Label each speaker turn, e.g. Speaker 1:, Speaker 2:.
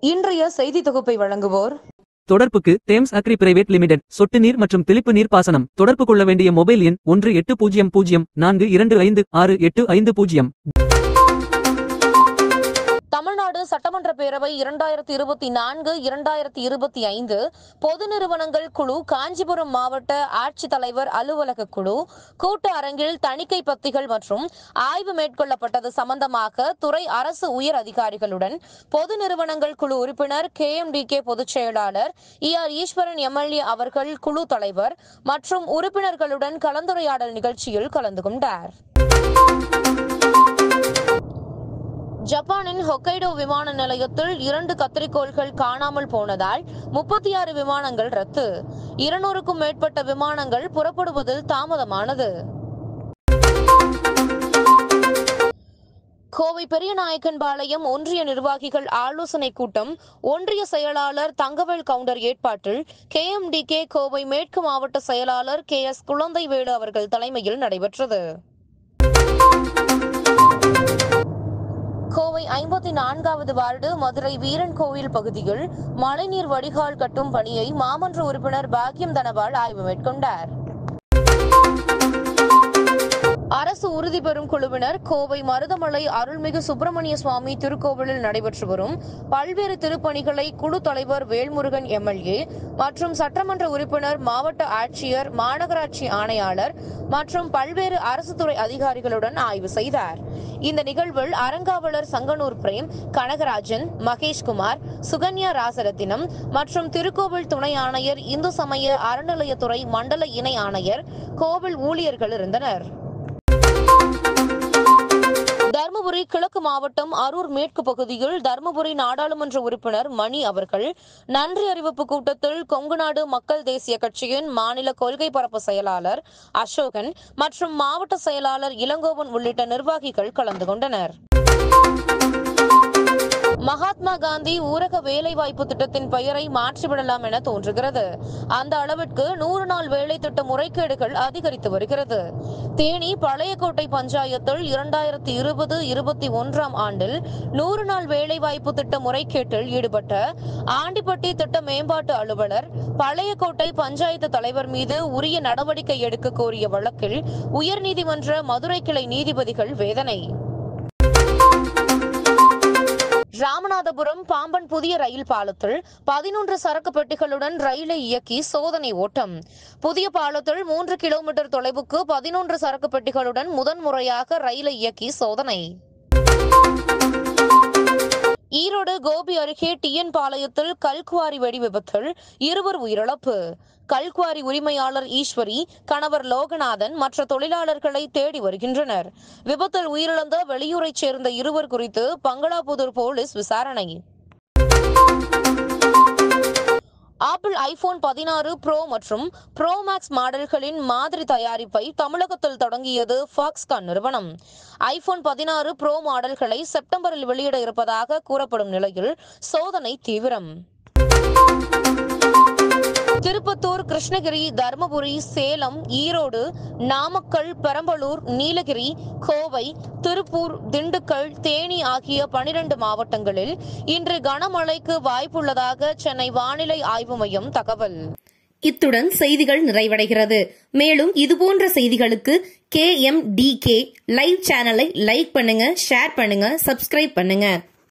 Speaker 1: இன்றைய செய்தி தொகுப்பை வழங்குவோர்.
Speaker 2: தொடர்புக்கு தேம்ஸ் அக்ரி பிரைவேட் லிமிடெட். சொட்டு நீர் மற்றும் தெளிப்பு நீர் பாசனம். தொடர்பு கொள்ள வேண்டிய மொபைல் எண் 1800 425 6850.
Speaker 1: தமிழ்நாடு சட்டமன்ற பேரவை 2024-2025 பொது நிறுவனங்கள் குழு காஞ்சிபுரம் மாவட்ட ஆட்சித்தலைவர் அலுவலக குழு கூட்ட அரங்கில் தணிக்கை பத்திகள் மற்றும் ஆய்வு மேற்கொள்ளப்பட்டது சம்பந்தமாக துறை அரசு உயர் அதிகாரிகளுடன் பொது நிறுவனங்கள் குழு உறுப்பினர் KMDK பொதுச் செயலாளர் ER ஈஸ்வரன் MLA அவர்கள் குழு தலைவர் மற்றும் உறுப்பினர்களுடன் கலந்துரையாடல் நிகழ்ச்சியில் கலந்து கொண்டார். ஜப்பானின் ஹொக்கைடோ விமான நிலையத்தில் 2 கத்திரிக்கோள்கள் காணாமல் போனதால் 36 விமானங்கள் ரத்து. 200க்கும் மேற்பட்ட விமானங்கள் புறப்படுவதில் தாமதமானது. கோவை பெரியநாயக்கன்பாளையம் ஒன்றிய நிர்வாகிகள் ஆலோசனை கூட்டம் ஒன்றிய செயலாளர் தங்கவேல் கவுண்டர் ஏற்பாட்டில் KMDK கோவை மேற்கு மாவட்ட செயலாளர் KS குழந்தைவேலு அவர்கள் தலைமையில் நடைபெற்றது. கோவை 54வது வார்டு மதுரை வீரன் கோவில் பகுதியில் மழைநீர் வடிகால் கட்டும் பணியை மாமன்ற உறுப்பினர் பாக்கியம் தனபால் ஆய்வு மேற்கொண்டார். அரசு உறுதி பெறும் குழுவினர் கோவை மருதமலை அருள்மிகு சுப்பிரமணிய சுவாமி திருக்கோவிலில் நடைபெற்று வரும் பல்வேறு திருப்பணிகளை குழு தலைவர் வேல்முருகன் MLA மற்றும் சட்டமன்ற உறுப்பினர் மாவட்ட ஆட்சியர் மாநகராட்சி ஆணையாளர் மற்றும் பல்வேறு அரசு துறை அதிகாரிகளுடன் ஆய்வு செய்தார். இந்த நிகழ்வில் அறங்காவலர் சங்கனூர் பிரேம், கனகராஜன், மகேஷ்குமார், சுகன்யா ராசரத்தினம் மற்றும் திருக்கோவில் துணை ஆணையர், இந்து சமய அறநிலையத்துறை மண்டல இணை ஆணையர், கோவில் ஊழியர்கள் இருந்தனர். தருமபுரி கிழக்கு மாவட்டம் அரூர் மேற்கு பகுதியில் தருமபுரி நாடாளுமன்ற உறுப்பினர் மணி அவர்கள் நன்றி அறிவிப்பு கூட்டத்தில் கொங்குநாடு மக்கள் தேசிய கட்சியின் மாநில கொள்கை பரப்பு செயலாளர் அசோகன் மற்றும் மாவட்ட செயலாளர் இளங்கோவன் உள்ளிட்ட நிர்வாகிகள் கலந்து கொண்டனர். மகாத்மா காந்தி ஊரக வேலைவாய்ப்பு திட்டத்தின் பெயரை மாற்றிவிடலாம் என தோன்றுகிறது. அந்த அளவிற்கு 100 நாள் வேலை திட்ட முறைகேடுகள் அதிகரித்து வருகிறது. தேனி பழையக்கோட்டை பஞ்சாயத்தில் 2020-21 ஆண்டில் 100 நாள் வேலைவாய்ப்பு திட்ட முறைகேட்டில் ஈடுபட்ட ஆண்டிப்பட்டி திட்ட மேம்பாட்டு அலுவலர், பழையக்கோட்டை பஞ்சாயத்து தலைவர் மீது உரிய நடவடிக்கை எடுக்க கோரிய வழக்கில் உயர்நீதிமன்ற மதுரை கிளை நீதிபதிகள் வேதனை. ராமநாதபுரம் பாம்பன் புதிய ரயில் பாலத்தில் 11 சரக்கு பெட்டிகளுடன் ரயிலை இயக்கி சோதனை ஓட்டம். புதிய பாலத்தில் 3 கிலோமீட்டர் தொலைவுக்கு 11 சரக்கு பெட்டிகளுடன் முதன்முறையாக ரயிலை இயக்கி சோதனை. ஈரோடு கோபி அருகே TN பாளையத்தில் கல்குவாரி வெடி விபத்தில் 2 உயிரிழப்பு. கல்குவாரி உரிமையாளர் ஈஸ்வரி, கணவர் லோகநாதன் மற்ற தொழிலாளர்களை தேடி வருகின்றனர். விபத்தில் உயிரிழந்த வெளியூரைச் சேர்ந்த 2 குறித்து பங்களாபுதூர் போலீஸ் விசாரணை. ஆப்பிள் iPhone 16 Pro மற்றும் Pro Max மாடல்களின் மாதிரி தயாரிப்பை தமிழகத்தில் தொடங்கியது Foxconn நிறுவனம். iPhone 16 Pro மாடல்களை செப்டம்பரில் வெளியிட இருப்பதாக கூறப்படும் நிலையில் சோதனை தீவிரம். திருப்பத்தூர், கிருஷ்ணகிரி, தருமபுரி, சேலம், ஈரோடு, நாமக்கல், பெரம்பலூர், நீலகிரி, கோவை, திருப்பூர், திண்டுக்கல், தேனி ஆகிய 12 மாவட்டங்களில் இன்று கனமழைக்கு வாய்ப்புள்ளதாக சென்னை வானிலை ஆய்வு மையம் தகவல்.
Speaker 3: இத்துடன் செய்திகள் நிறைவடைகிறது. மேலும் இதுபோன்ற செய்திகளுக்கு KMDK லைவ் சேனலை லைக் பண்ணுங்க, ஷேர் பண்ணுங்க, சப்ஸ்கிரைப் பண்ணுங்க.